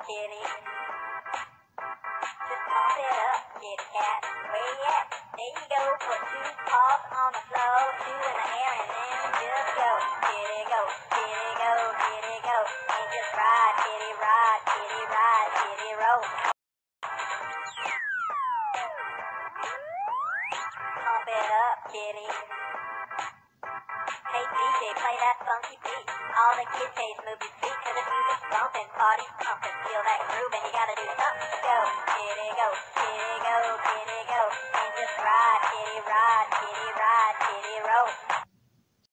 kitty. Just pump it up, kitty cat. Where you at? There you go. Put two paws on the floor, two in the air, and then just go. Kitty go, kitty go, kitty go. And just ride, kitty ride, kitty ride, kitty roll. Pump it up, kitty. Hey DJ, play that funky beat. All the kids say move your feet, cause the music's bumping, party's pumping. Feel that groove and you gotta do something. Go, kitty go, kitty go, kitty go. And just ride, kitty ride.